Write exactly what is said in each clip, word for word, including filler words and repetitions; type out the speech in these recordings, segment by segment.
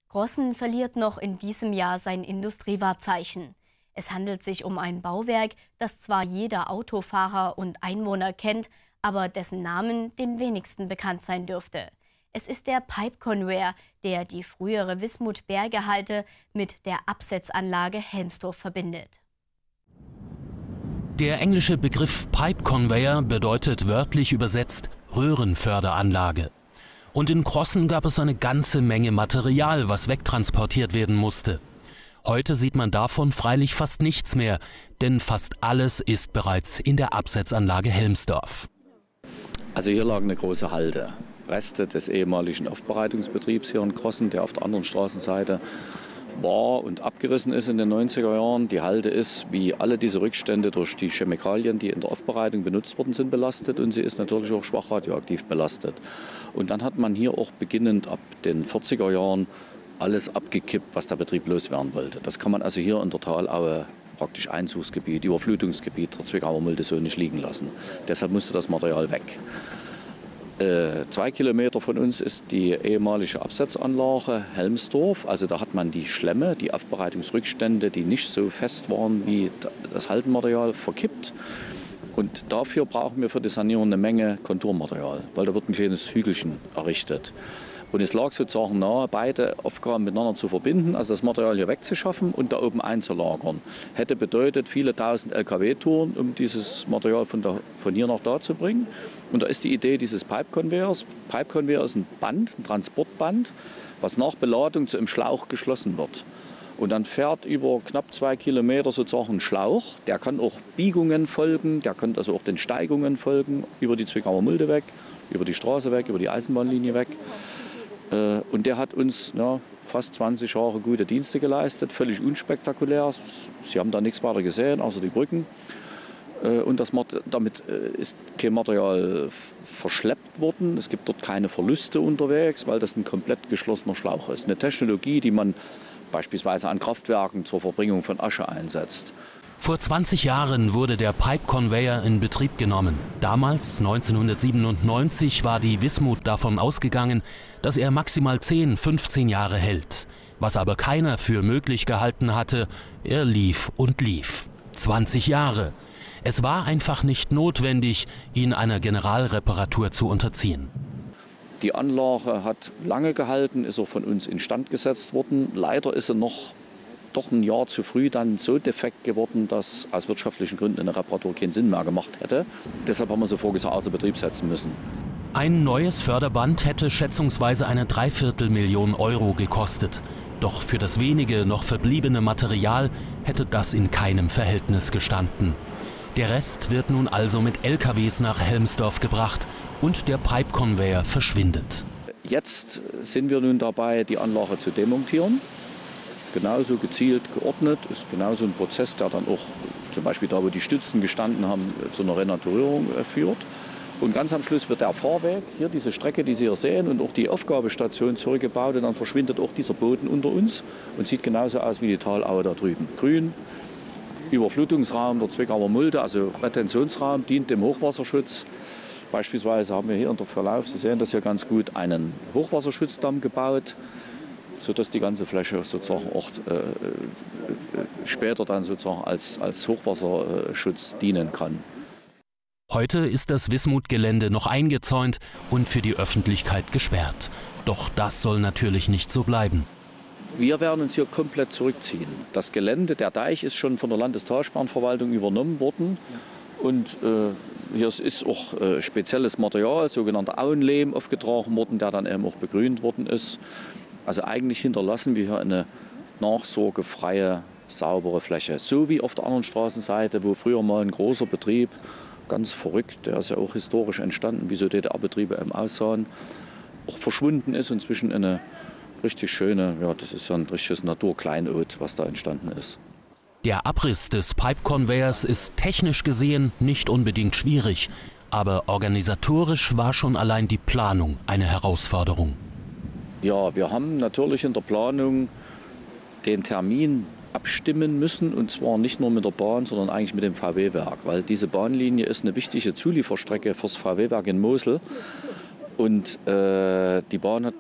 Grossen verliert noch in diesem Jahr sein Industriewahrzeichen. Es handelt sich um ein Bauwerk, das zwar jeder Autofahrer und Einwohner kennt, aber dessen Namen den wenigsten bekannt sein dürfte. Es ist der Pipe Conveyor, der die frühere Wismut-Bergehalde mit der Absetzanlage Helmsdorf verbindet. Der englische Begriff Pipe Conveyor bedeutet wörtlich übersetzt Röhrenförderanlage. Und in Grossen gab es eine ganze Menge Material, was wegtransportiert werden musste. Heute sieht man davon freilich fast nichts mehr, denn fast alles ist bereits in der Absetzanlage Helmsdorf. Also hier lag eine große Halde. Reste des ehemaligen Aufbereitungsbetriebs hier in Grossen, der auf der anderen Straßenseite war und abgerissen ist in den neunziger Jahren. Die Halde ist, wie alle diese Rückstände, durch die Chemikalien, die in der Aufbereitung benutzt worden sind, belastet, und sie ist natürlich auch schwach radioaktiv belastet. Und dann hat man hier auch beginnend ab den vierziger Jahren alles abgekippt, was der Betrieb loswerden wollte. Das kann man also hier in der Talaue praktisch Einzugsgebiet, Überflutungsgebiet der Zwickauer Mulde so nicht liegen lassen. Deshalb musste das Material weg. Äh, zwei Kilometer von uns ist die ehemalige Absetzanlage Helmsdorf. Also da hat man die Schlemme, die Aufbereitungsrückstände, die nicht so fest waren wie das Haltenmaterial, verkippt. Und dafür brauchen wir für die Sanierung eine Menge Konturmaterial, weil da wird ein kleines Hügelchen errichtet. Und es lag sozusagen nahe, beide Aufgaben miteinander zu verbinden, also das Material hier wegzuschaffen und da oben einzulagern. Hätte bedeutet viele tausend L K W-Touren, um dieses Material von, da, von hier nach da zu bringen. Und da ist die Idee dieses Pipe Conveyors. Pipe Conveyor ist ein Band, ein Transportband, was nach Beladung zu einem Schlauch geschlossen wird. Und dann fährt über knapp zwei Kilometer sozusagen ein Schlauch. Der kann auch Biegungen folgen, der kann also auch den Steigungen folgen, über die Zwickauer Mulde weg, über die Straße weg, über die Eisenbahnlinie weg. Und der hat uns ja, fast zwanzig Jahre gute Dienste geleistet, völlig unspektakulär. Sie haben da nichts weiter gesehen, außer die Brücken. Und das, damit ist kein Material verschleppt worden. Es gibt dort keine Verluste unterwegs, weil das ein komplett geschlossener Schlauch ist. Eine Technologie, die man beispielsweise an Kraftwerken zur Verbringung von Asche einsetzt. Vor zwanzig Jahren wurde der Pipe Conveyor in Betrieb genommen. Damals, neunzehnhundertsiebenundneunzig, war die Wismut davon ausgegangen, dass er maximal zehn, fünfzehn Jahre hält. Was aber keiner für möglich gehalten hatte, er lief und lief. zwanzig Jahre. Es war einfach nicht notwendig, ihn einer Generalreparatur zu unterziehen. Die Anlage hat lange gehalten, ist auch von uns instand gesetzt worden. Leider ist sie noch doch ein Jahr zu früh dann so defekt geworden, dass aus wirtschaftlichen Gründen eine Reparatur keinen Sinn mehr gemacht hätte. Deshalb haben wir sie vorgesagt außer Betrieb setzen müssen. Ein neues Förderband hätte schätzungsweise eine Dreiviertelmillion Euro gekostet. Doch für das wenige noch verbliebene Material hätte das in keinem Verhältnis gestanden. Der Rest wird nun also mit L K Ws nach Helmsdorf gebracht und der Pipe Conveyor verschwindet. Jetzt sind wir nun dabei, die Anlage zu demontieren. Genauso gezielt geordnet, ist genauso ein Prozess, der dann auch zum Beispiel da, wo die Stützen gestanden haben, zu einer Renaturierung führt. Und ganz am Schluss wird der Fahrweg, hier diese Strecke, die Sie hier sehen, und auch die Aufgabestation zurückgebaut. Und dann verschwindet auch dieser Boden unter uns und sieht genauso aus wie die Talaue da drüben. Grün, Überflutungsraum der Zwickauer Mulde, also Retentionsraum, dient dem Hochwasserschutz. Beispielsweise haben wir hier in der Verlauf, Sie sehen das hier ganz gut, einen Hochwasserschutzdamm gebaut, sodass die ganze Fläche sozusagen auch äh, später dann sozusagen als, als Hochwasserschutz dienen kann. Heute ist das Wismut-Gelände noch eingezäunt und für die Öffentlichkeit gesperrt. Doch das soll natürlich nicht so bleiben. Wir werden uns hier komplett zurückziehen. Das Gelände, der Deich, ist schon von der Landestalsperrenverwaltung übernommen worden. Und äh, hier ist auch äh, spezielles Material, sogenannter Auenlehm, aufgetragen worden, der dann eben auch begrünt worden ist. Also eigentlich hinterlassen wir hier eine nachsorgefreie, saubere Fläche. So wie auf der anderen Straßenseite, wo früher mal ein großer Betrieb, ganz verrückt, der ist ja auch historisch entstanden, wie so D D R-Betriebe eben aussahen, auch verschwunden ist und zwischen eine richtig schöne, ja, das ist ja ein richtiges Naturkleinod, was da entstanden ist. Der Abriss des Pipe Conveyors ist technisch gesehen nicht unbedingt schwierig, aber organisatorisch war schon allein die Planung eine Herausforderung. Ja, wir haben natürlich in der Planung den Termin abstimmen müssen, und zwar nicht nur mit der Bahn, sondern eigentlich mit dem V W-Werk, weil diese Bahnlinie ist eine wichtige Zulieferstrecke fürs V W-Werk in Mosel. Und äh, die Bahn hat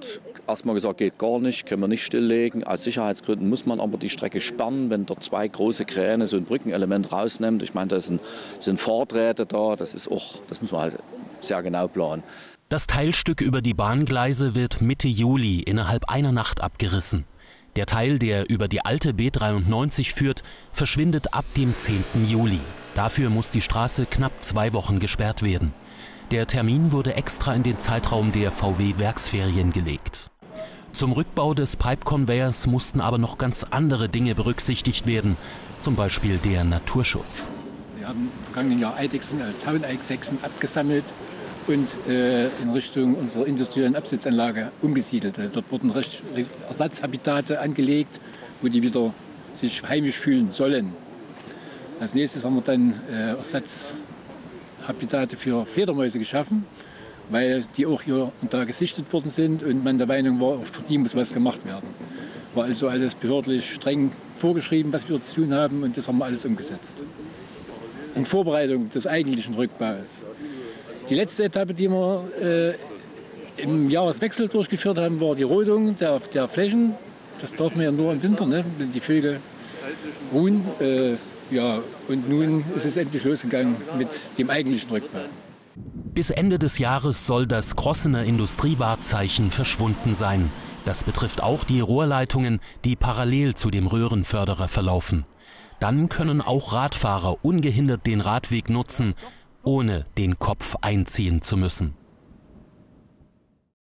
erstmal gesagt, geht gar nicht, können wir nicht stilllegen. Aus Sicherheitsgründen muss man aber die Strecke sperren, wenn dort zwei große Kräne so ein Brückenelement rausnimmt. Ich meine, da sind, sind Fahrträte da, das ist auch, das muss man halt sehr genau planen. Das Teilstück über die Bahngleise wird Mitte Juli innerhalb einer Nacht abgerissen. Der Teil, der über die alte B dreiundneunzig führt, verschwindet ab dem zehnten Juli. Dafür muss die Straße knapp zwei Wochen gesperrt werden. Der Termin wurde extra in den Zeitraum der V W-Werksferien gelegt. Zum Rückbau des Pipe-Conveyors mussten aber noch ganz andere Dinge berücksichtigt werden, zum Beispiel der Naturschutz. Wir haben im vergangenen Jahr Eidechsen, äh, Zauneidechsen abgesammelt und äh, in Richtung unserer industriellen Absitzanlage umgesiedelt. Also dort wurden Recht, Ersatzhabitate angelegt, wo die wieder sich heimisch fühlen sollen. Als nächstes haben wir dann äh, Ersatzhabitate für Fledermäuse geschaffen, weil die auch hier und da gesichtet worden sind und man der Meinung war, für die muss was gemacht werden. War also alles behördlich streng vorgeschrieben, was wir zu tun haben, und das haben wir alles umgesetzt. In Vorbereitung des eigentlichen Rückbaus. Die letzte Etappe, die wir äh, im Jahreswechsel durchgeführt haben, war die Rodung der, der Flächen. Das darf man ja nur im Winter, ne, wenn die Vögel ruhen. Äh, ja, und nun ist es endlich losgegangen mit dem eigentlichen Rückbau. Bis Ende des Jahres soll das Crossener Industriewahrzeichen verschwunden sein. Das betrifft auch die Rohrleitungen, die parallel zu dem Röhrenförderer verlaufen. Dann können auch Radfahrer ungehindert den Radweg nutzen, ohne den Kopf einziehen zu müssen.